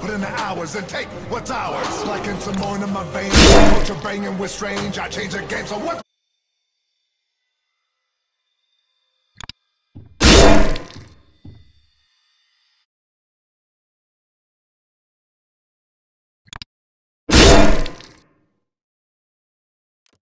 put in the hours and take what's ours. Like in some more in my veins, culture banging with strange. I change the game, so what?